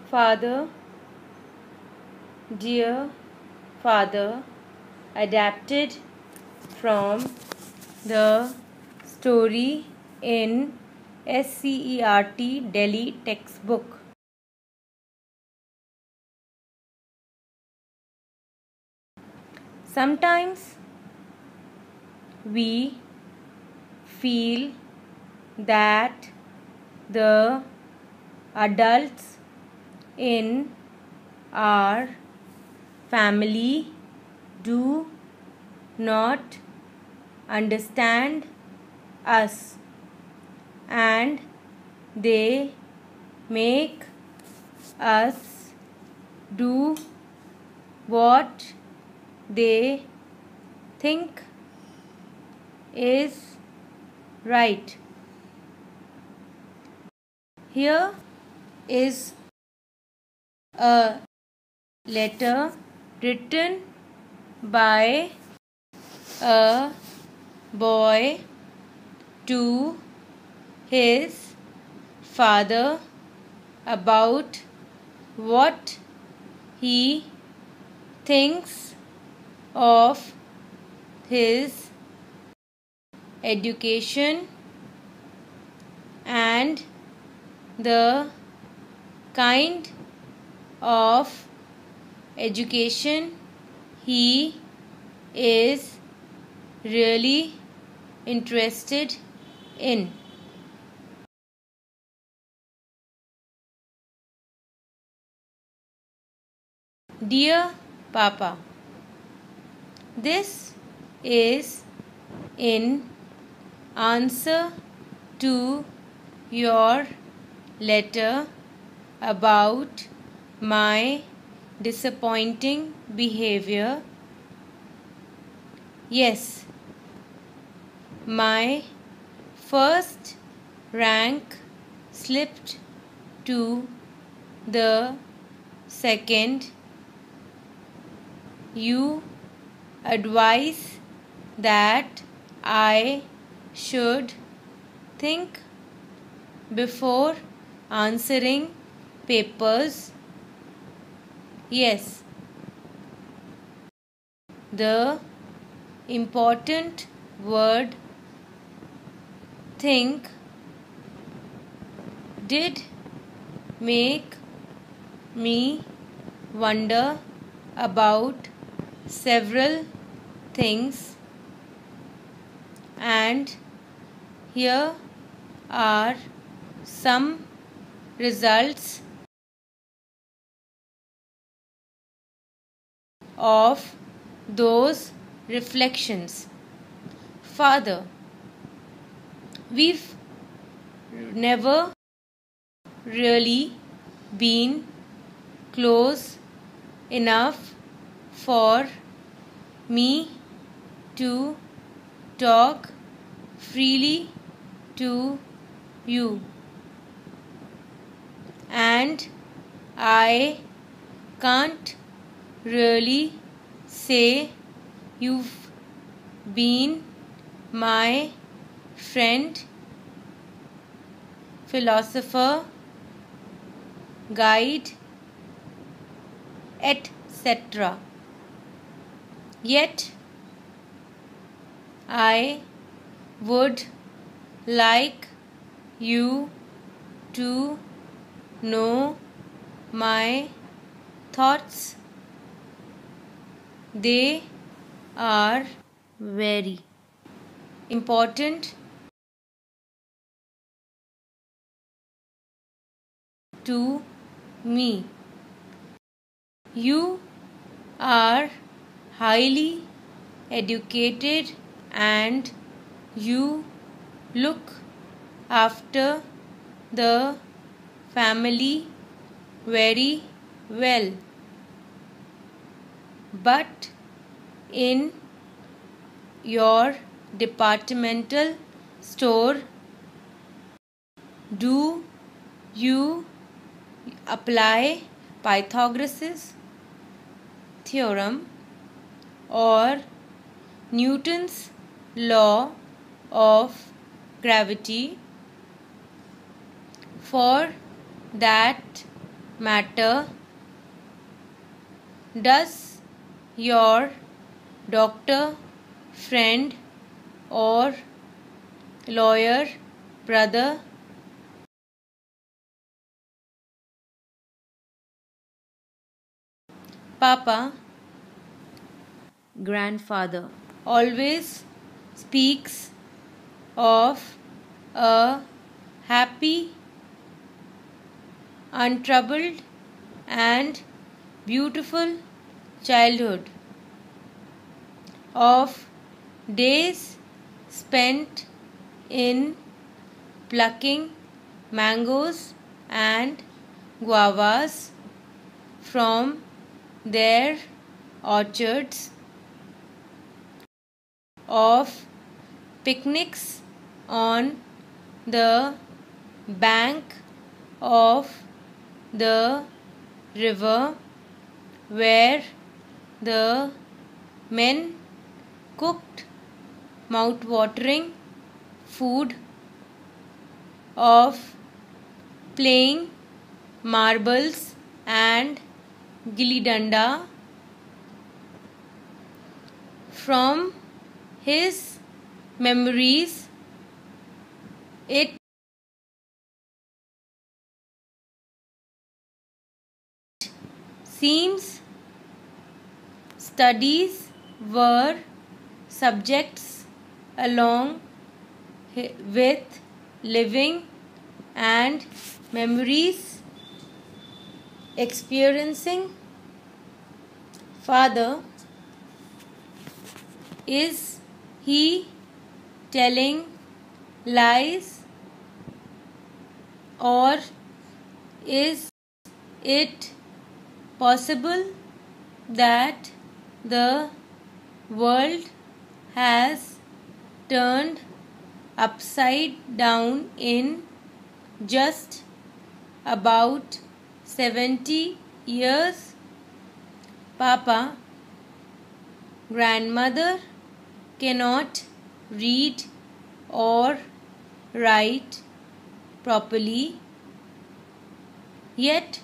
Father, Dear Father, adapted from the story in SCERT Delhi textbook. Sometimes we feel that the adults in our family do not understand us and they make us do what they think is right. Here is a letter written by a boy to his father about what he thinks of his education and the kind of education he is really interested in. Dear Papa, this is in answer to your letter about my disappointing behavior. Yes, my first rank slipped to the second. You advise that I should think before answering papers. Yes, the important word think did make me wonder about several things, and here are some results of those reflections. Father, we've never really been close enough for me to talk freely to you, and I can't really say you've been my friend, philosopher, guide, etc. Yet I would like you to know my thoughts. They are very important to me. You are highly educated and you look after the family very well. But in your departmental store, do you apply Pythagoras' theorem or Newton's law of gravity? For that matter does your doctor friend or lawyer brother papa grandfather always speaks of a happy, untroubled, and beautiful childhood, of days spent in plucking mangoes and guavas from their orchards, of picnics on the bank of the river where the men cooked mouth-watering food, of playing marbles and gilli danda. From his memories, it seems studies were subjects along with living and memories experiencing. Father, is he telling lies, or is it possible that the world has turned upside down in just about 70 years? Papa, grandmother cannot read or write properly, yet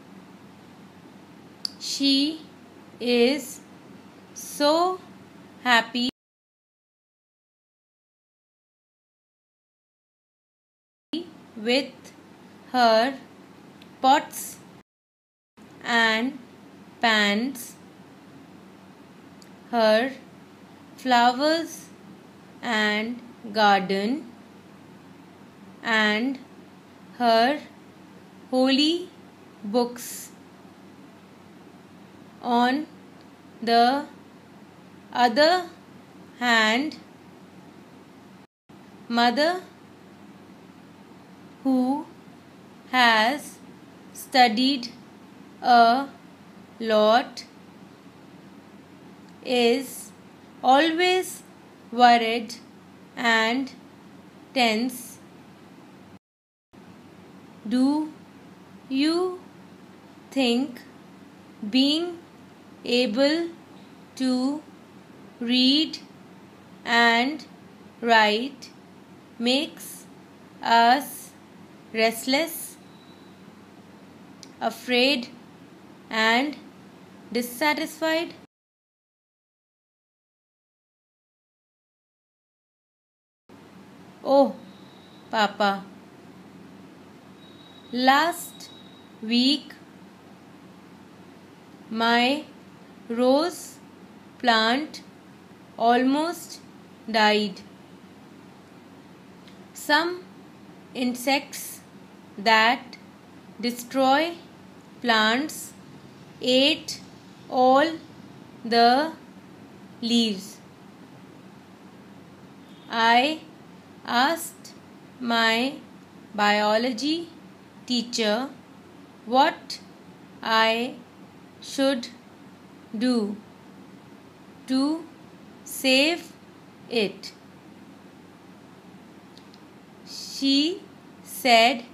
she is so happy with her pots and pans, her flowers and garden, and her holy books. On the other hand, mother, who has studied a lot, is always worried and tense. Do you think being able to read and write makes us restless, afraid, and dissatisfied? Oh, Papa, last week my rose plant almost died. Some insects that destroy plants ate all the leaves. I asked my biology teacher what I should do to save it. She said,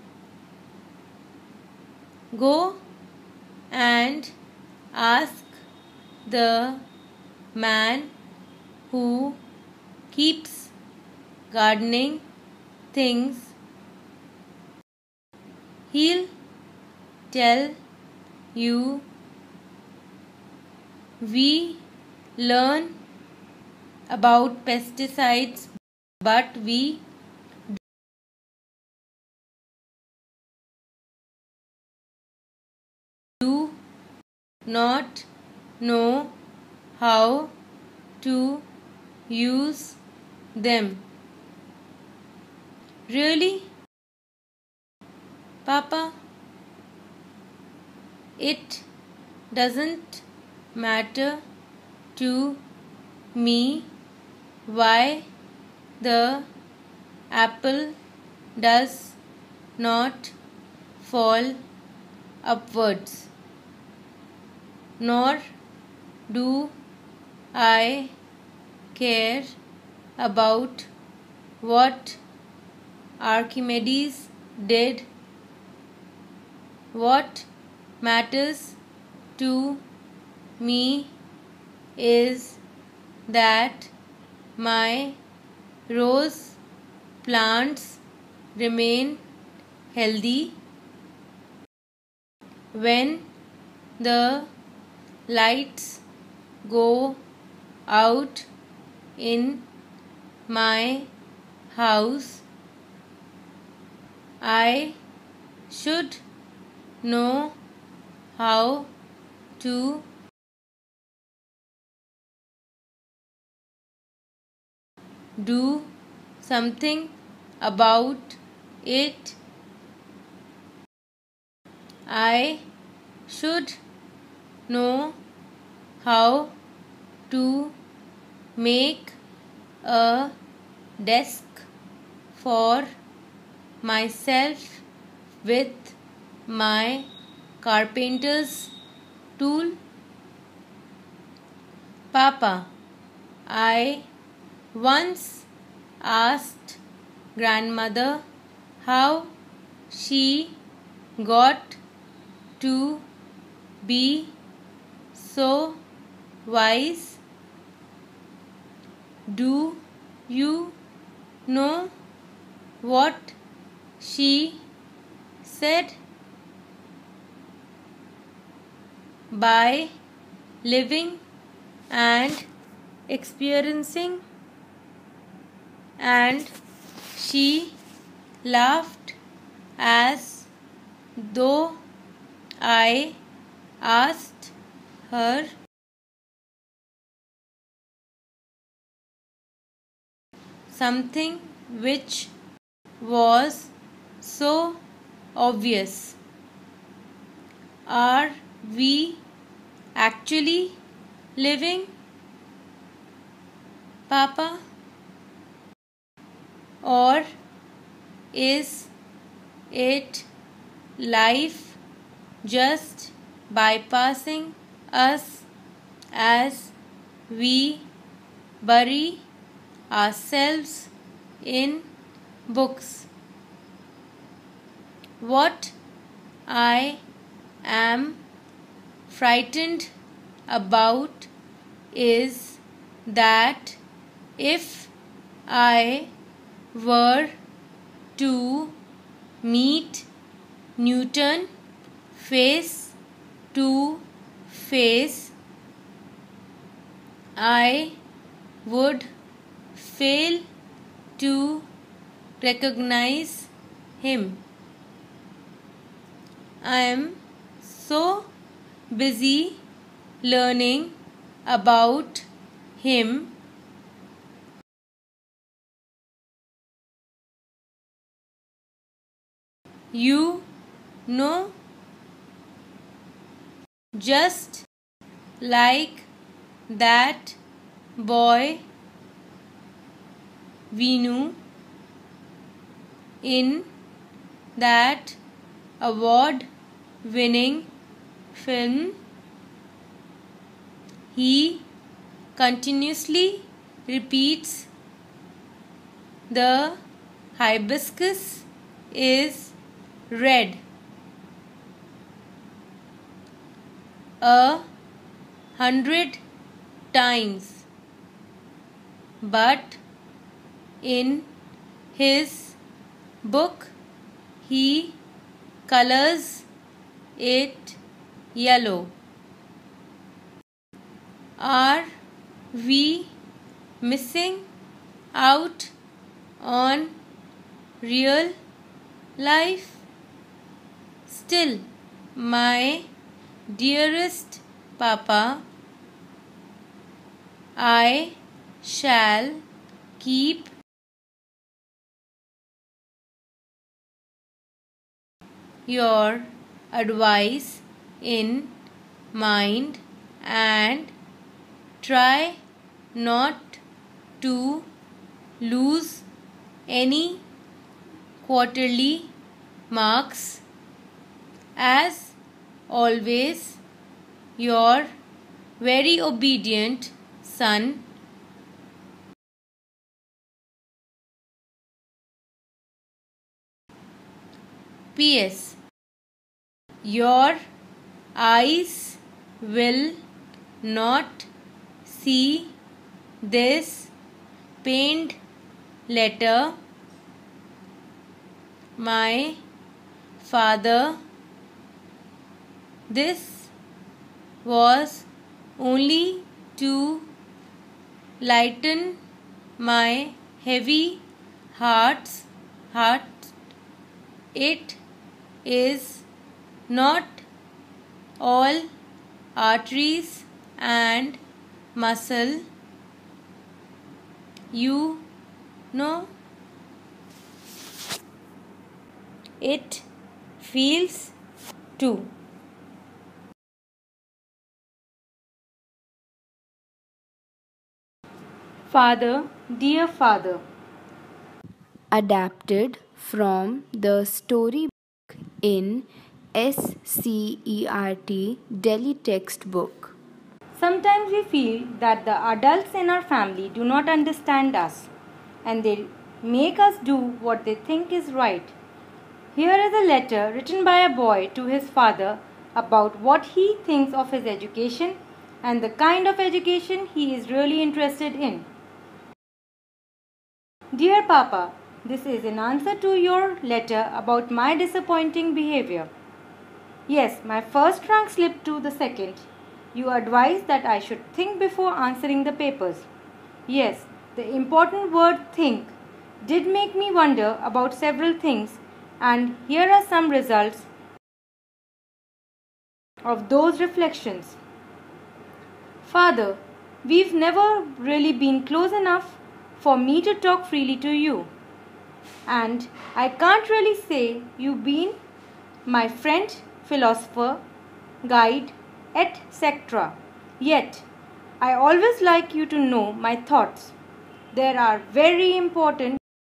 "Go and ask the man who keeps gardening things. He'll tell you we learn about pesticides, but we do not know how to use them. Really, Papa? It doesn't matter to me why the apple does not fall upwards, nor do I care about what Archimedes did. What matters to me is that my rose plants remain healthy when the lights go out in my house. I should know how to do something about it. I should know how to make a desk for myself with my carpenter's tool. Papa, I once asked grandmother how she got to be so wise. Do you know what she said? By living and experiencing. And she laughed as though I asked her something which was so obvious. Are we actually living, Papa? Or is it life just bypassing us as we bury ourselves in books? What I am frightened about is that if I were to meet Newton face to face, I would fail to recognize him. I am so busy learning about him. You know, just like that boy Vinu in that award-winning film, he continuously repeats the hibiscus is red 100 times, but in his book he colors it yellow? Are we missing out on real life? Still, my dearest Papa, I shall keep your advice in mind and try not to lose any quarterly marks. As always, your very obedient son, P.S. Your eyes will not see this pained letter. My father, this was only to lighten my heavy heart. It is not all arteries and muscle, you know. It feels too. Father, dear father. Adapted from the storybook in SCERT Delhi textbook. Sometimes we feel that the adults in our family do not understand us and they make us do what they think is right. Here is a letter written by a boy to his father about what he thinks of his education and the kind of education he is really interested in. Dear Papa, this is in answer to your letter about my disappointing behavior. Yes, my first rank slipped to the second. You advised that I should think before answering the papers. Yes, the important word think did make me wonder about several things, and here are some results of those reflections. Father, we've never really been close enough for me to talk freely to you. And I can't really say you've been my friend, philosopher, guide, etc. Yet, I always like you to know my thoughts. They are very important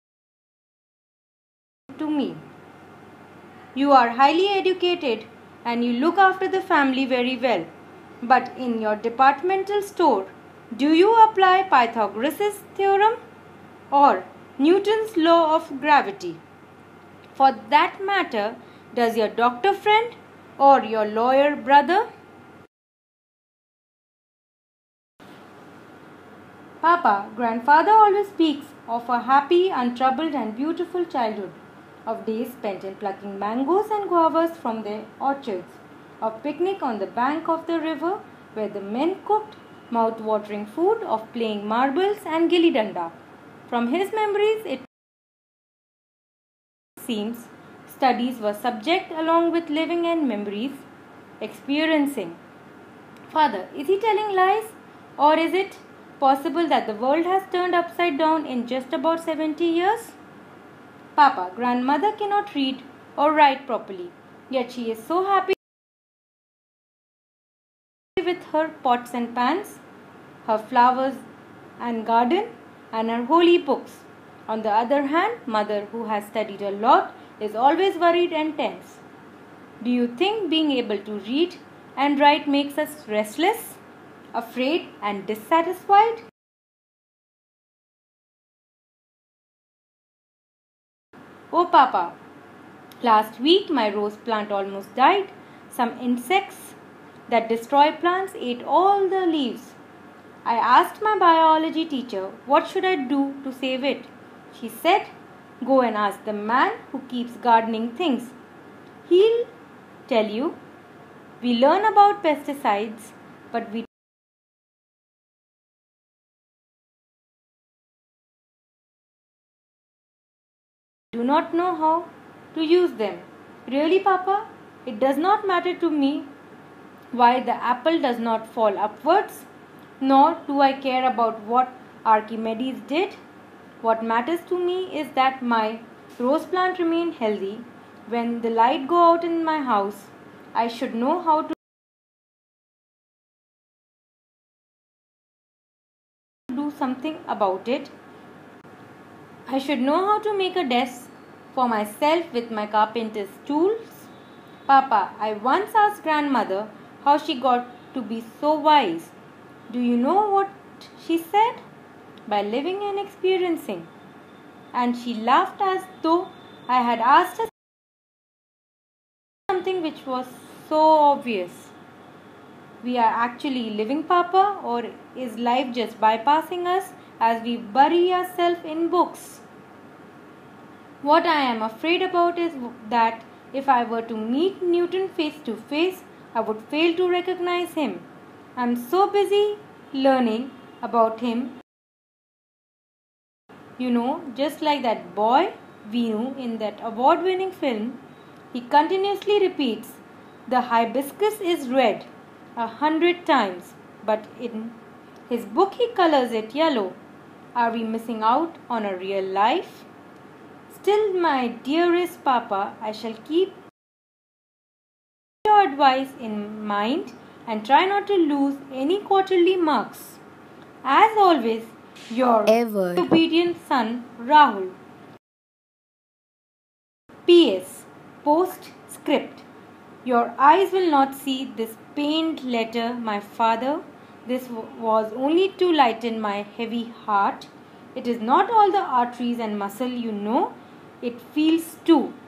to me. You are highly educated and you look after the family very well. But in your departmental store, do you apply Pythagoras' theorem or Newton's law of gravity? For that matter, does your doctor friend or your lawyer brother? Papa, grandfather always speaks of a happy, untroubled and beautiful childhood, of days spent in plucking mangoes and guavas from their orchards, of picnic on the bank of the river where the men cooked mouth-watering food, of playing marbles and gilli danda. From his memories, it seems studies were subject along with living and memories, experiencing. Father, is he telling lies, or is it possible that the world has turned upside down in just about 70 years? Papa, grandmother cannot read or write properly, yet she is so happy with her pots and pans, her flowers and garden, and her holy books. On the other hand, mother, who has studied a lot, is always worried and tense. Do you think being able to read and write makes us restless, afraid, and dissatisfied? Oh, Papa, last week my rose plant almost died. Some insects that destroy plants ate all the leaves. I asked my biology teacher what should I do to save it. She said, go and ask the man who keeps gardening things. He'll tell you. We learn about pesticides, but we do not know how to use them. Really, Papa? It does not matter to me why the apple does not fall upwards, nor do I care about what Archimedes did. What matters to me is that my rose plant remain healthy. When the light go out in my house, I should know how to do something about it. I should know how to make a desk for myself with my carpenter's tools. Papa, I once asked grandmother how she got to be so wise. Do you know what she said? By living and experiencing. And she laughed as though I had asked her something which was so obvious. We are actually living, Papa, or is life just bypassing us as we bury ourselves in books? What I am afraid about is that if I were to meet Newton face to face, I would fail to recognize him. I am so busy learning about him. You know, just like that boy Vinu in that award-winning film, he continuously repeats, "The hibiscus is red," 100 times, but in his book he colors it yellow. Are we missing out on a real life? Still, my dearest Papa, I shall keep your advice in mind and try not to lose any quarterly marks. As always, your Ever. obedient son, Rahul. P.S. Postscript. Your eyes will not see this pained letter, my father. This was only to lighten my heavy heart. It is not all the arteries and muscle, you know. It feels too.